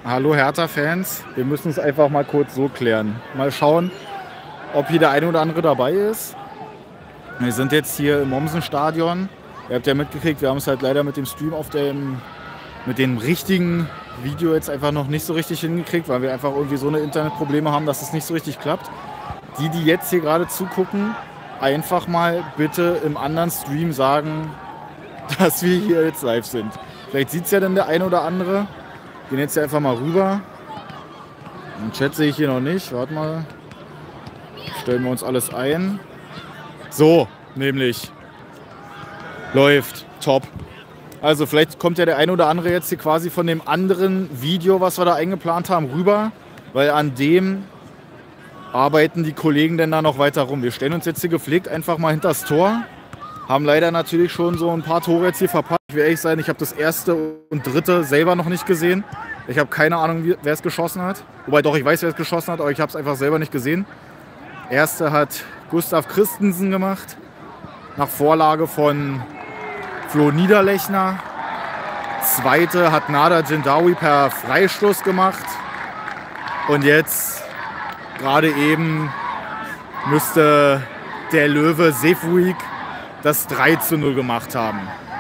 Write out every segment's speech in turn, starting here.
Hallo Hertha-Fans, wir müssen es einfach mal kurz so klären. Mal schauen, ob hier der eine oder andere dabei ist. Wir sind jetzt hier im Mommsen-Stadion. Ihr habt ja mitgekriegt, wir haben es halt leider mit dem Stream mit dem richtigen Video jetzt einfach noch nicht so richtig hingekriegt, weil wir einfach irgendwie so eine Internetprobleme haben, dass es nicht so richtig klappt. Die jetzt hier gerade zugucken, einfach mal bitte im anderen Stream sagen, dass wir hier jetzt live sind. Vielleicht sieht es ja dann der eine oder andere. Gehen jetzt hier einfach mal rüber. Den Chat sehe ich hier noch nicht. Warte mal. Stellen wir uns alles ein. So, nämlich. Läuft. Top. Also vielleicht kommt ja der eine oder andere jetzt hier quasi von dem anderen Video, was wir da eingeplant haben, rüber. Weil an dem arbeiten die Kollegen denn da noch weiter rum. Wir stellen uns jetzt hier gepflegt einfach mal hinter das Tor. Haben leider natürlich schon so ein paar Tore jetzt hier verpasst. Ich will ehrlich sein, ich habe das erste und dritte selber noch nicht gesehen. Ich habe keine Ahnung, wer es geschossen hat. Wobei doch, ich weiß, wer es geschossen hat, aber ich habe es einfach selber nicht gesehen. Erste hat Gustav Christensen gemacht, nach Vorlage von Flo Niederlechner. Zweite hat Nada Jindawi per Freistoß gemacht. Und jetzt, gerade eben, müsste der Löwe Sefuig das 3:0 gemacht haben.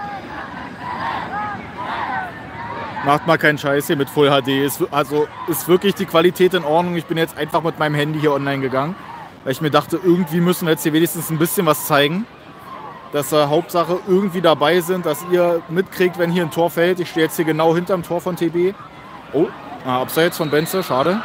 Macht mal keinen Scheiß hier mit Full HD. Ist wirklich die Qualität in Ordnung. Ich bin jetzt einfach mit meinem Handy hier online gegangen, weil ich mir dachte, irgendwie müssen wir jetzt hier wenigstens ein bisschen was zeigen. Dass wir Hauptsache irgendwie dabei sind, dass ihr mitkriegt, wenn hier ein Tor fällt. Ich stehe jetzt hier genau hinterm Tor von TB. Oh, Abseits von Benze, schade.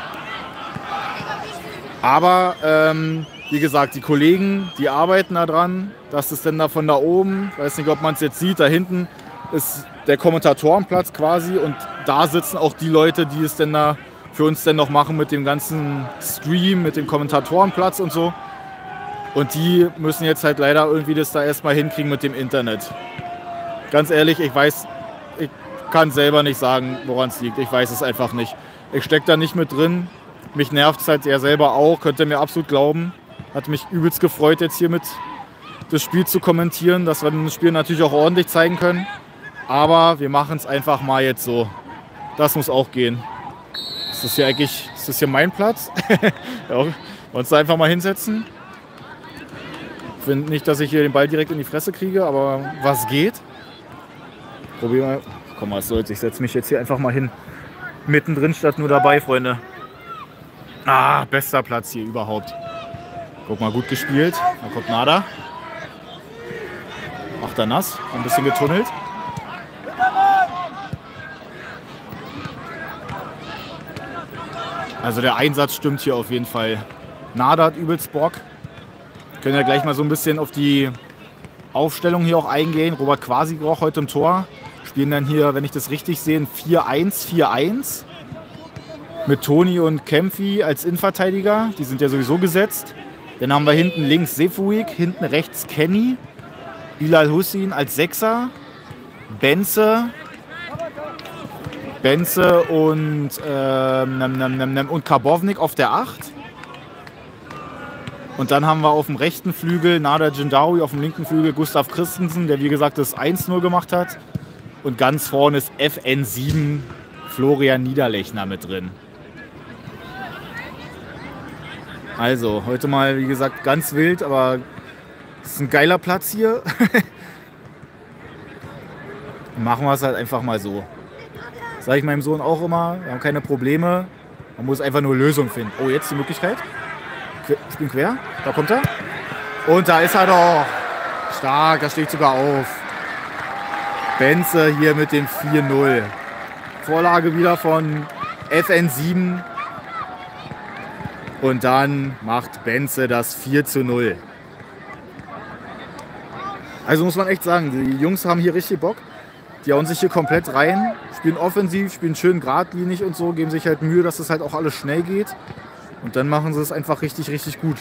Aber wie gesagt, die Kollegen, die arbeiten da dran, dass es denn da von da oben, weiß nicht, ob man es jetzt sieht, da hinten ist der Kommentatorenplatz quasi und da sitzen auch die Leute, die es denn da für uns denn noch machen mit dem ganzen Stream, mit dem Kommentatorenplatz und so. Und die müssen jetzt halt leider irgendwie das da erstmal hinkriegen mit dem Internet. Ganz ehrlich, ich kann selber nicht sagen, woran es liegt. Ich weiß es einfach nicht. Ich stecke da nicht mit drin. Mich nervt es halt ja selber auch, könnt ihr mir absolut glauben. Hat mich übelst gefreut, jetzt hier mit das Spiel zu kommentieren, dass wir das Spiel natürlich auch ordentlich zeigen können. Aber wir machen es einfach mal jetzt so. Das muss auch gehen. Ist das hier mein Platz? Ja, wollen wir uns da einfach mal hinsetzen? Ich finde nicht, dass ich hier den Ball direkt in die Fresse kriege, aber was geht? Probieren wir. Komm mal, was soll's. Ich setze mich jetzt hier einfach mal hin. Mittendrin statt nur dabei, Freunde. Bester Platz hier überhaupt. Guck mal, gut gespielt. Da kommt Nada. Macht er nass. Ein bisschen getunnelt. Also der Einsatz stimmt hier auf jeden Fall. Nada hat übelst Bock. Können ja gleich mal so ein bisschen auf die Aufstellung hier auch eingehen. Robert Quasigroch heute im Tor. Spielen dann hier, wenn ich das richtig sehe, ein 4-1-4-1. Mit Toni und Kempfi als Innenverteidiger. Die sind ja sowieso gesetzt. Dann haben wir hinten links Sefuig, hinten rechts Kenny. Bilal Hussein als Sechser. Benze und Karbovnik auf der 8. Und dann haben wir auf dem rechten Flügel Nada Jindawi, auf dem linken Flügel Gustav Christensen, der wie gesagt das 1:0 gemacht hat. Und ganz vorne ist FN7 Florian Niederlechner mit drin. Also, heute mal, wie gesagt, ganz wild, aber es ist ein geiler Platz hier. Machen wir es halt einfach mal so. Sage ich meinem Sohn auch immer, wir haben keine Probleme, man muss einfach nur Lösungen finden. Oh, jetzt die Möglichkeit. Ich bin quer, da kommt er. Und da ist er doch. Stark, da steht sogar auf. Benze hier mit dem 4:0. Vorlage wieder von FN7. Und dann macht Benze das 4:0. Also muss man echt sagen, die Jungs haben hier richtig Bock. Die hauen sich hier komplett rein, spielen offensiv, spielen schön geradlinig und so, geben sich halt Mühe, dass das halt auch alles schnell geht. Und dann machen sie es einfach richtig, richtig gut.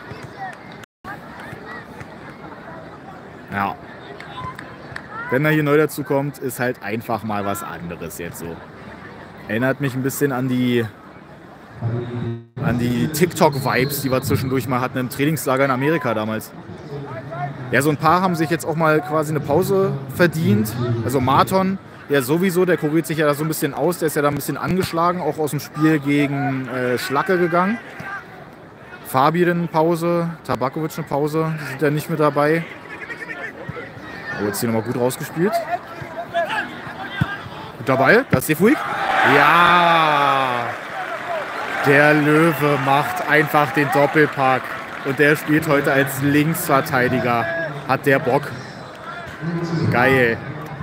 Ja. Wenn er hier neu dazu kommt, ist halt einfach mal was anderes jetzt so. Erinnert mich ein bisschen an die TikTok-Vibes, die wir zwischendurch mal hatten im Trainingslager in Amerika damals. Ja, so ein paar haben sich jetzt auch mal quasi eine Pause verdient. Also Marton Der sowieso, der kuriert sich ja da so ein bisschen aus. Der ist ja da ein bisschen angeschlagen, auch aus dem Spiel gegen Schlacke gegangen. Fabi eine Pause, Tabakovic eine Pause, die sind ja nicht mit dabei. Oh, jetzt hier nochmal gut rausgespielt. Gut dabei, das ist Sefuig. Ja! Der Löwe macht einfach den Doppelpack. Und der spielt heute als Linksverteidiger. Hat der Bock. Geil.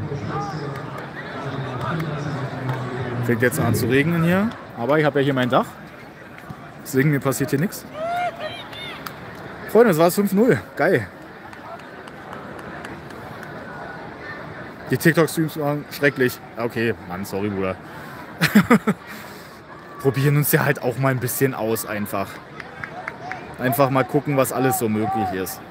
Fängt jetzt an zu regnen hier. Aber ich habe ja hier mein Dach. Deswegen mir passiert hier nichts. Freunde, das war es 5-0. Geil. Die TikTok-Streams waren schrecklich. Okay, Mann, sorry, Bruder. Probieren uns ja halt auch mal ein bisschen aus einfach. Einfach mal gucken, was alles so möglich ist.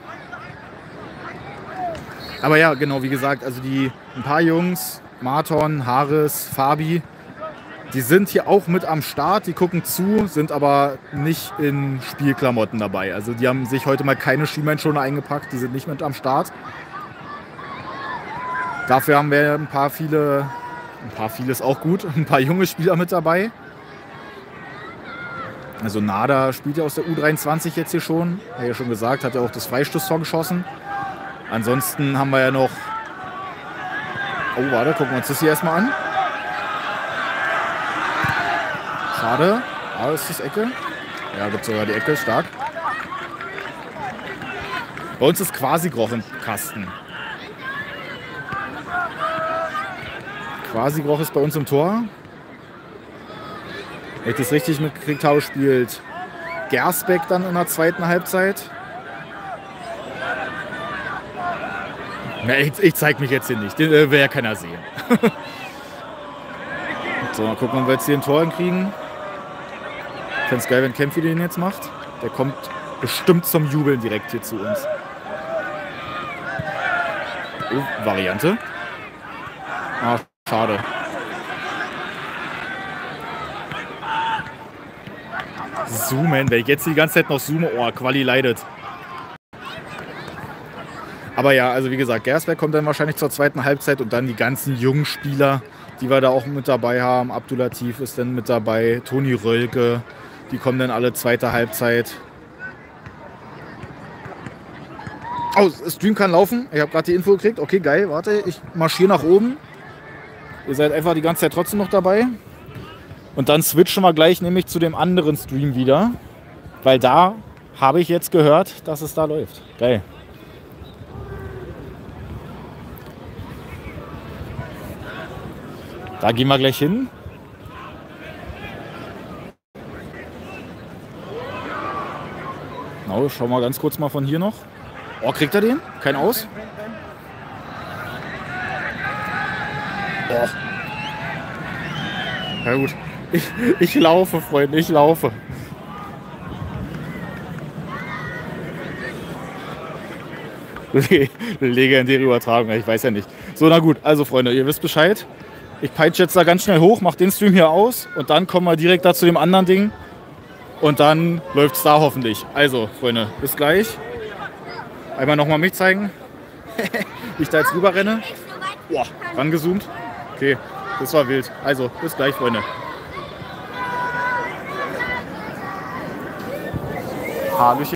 Aber ja, genau, wie gesagt, also ein paar Jungs, Marton, Haris, Fabi, die sind hier auch mit am Start, die gucken zu, sind aber nicht in Spielklamotten dabei. Also die haben sich heute mal keine Schienbeinschoner eingepackt, die sind nicht mit am Start. Dafür haben wir ein paar viele ist auch gut, ein paar junge Spieler mit dabei. Also Nada spielt ja aus der U23 jetzt hier schon, hat ja schon gesagt, hat ja auch das Freistoßtor geschossen. Ansonsten haben wir ja noch, oh warte, gucken wir uns das hier erstmal an. Schade. Ah, ist das Ecke? Ja, gibt sogar die Ecke, stark. Bei uns ist Quasi-Groch im Kasten. Quasi-Groch ist bei uns im Tor. Wenn ich das richtig mitgekriegt habe, spielt Gersbeck dann in der zweiten Halbzeit. Na, ich zeige mich jetzt hier nicht, den will ja keiner sehen. So, mal gucken, ob wir jetzt hier ein Tor hinkriegen. Ich fände es geil, wenn Kempfi den jetzt macht. Der kommt bestimmt zum Jubeln direkt hier zu uns. Oh, Variante. Ah, schade. Zoomen, wenn ich jetzt die ganze Zeit noch zoome, oh, Quali leidet. Aber ja, also wie gesagt, Gersberg kommt dann wahrscheinlich zur zweiten Halbzeit und dann die ganzen jungen Spieler, die wir da auch mit dabei haben. Abdulatif ist dann mit dabei, Toni Rölke, die kommen dann alle zweite Halbzeit. Oh, Stream kann laufen. Ich habe gerade die Info gekriegt. Okay, geil, warte, ich marschiere nach oben. Ihr seid einfach die ganze Zeit trotzdem noch dabei. Und dann switchen wir gleich nämlich zu dem anderen Stream wieder. Weil da habe ich jetzt gehört, dass es da läuft. Geil. Da gehen wir gleich hin. Genau, schauen wir ganz kurz mal von hier noch. Oh, kriegt er den? Kein Aus? Oh. Ja gut. Ich laufe, Freunde, ich laufe. Legendäre Übertragung, ich weiß ja nicht. So, na gut, also Freunde, ihr wisst Bescheid. Ich peitsche jetzt da ganz schnell hoch, mache den Stream hier aus und dann kommen wir direkt da zu dem anderen Ding. Und dann läuft es da hoffentlich. Also, Freunde, bis gleich. Einmal nochmal mich zeigen. Ich da jetzt rüber renne. Boah, rangezoomt. Okay, das war wild. Also, bis gleich, Freunde. Hallöchen.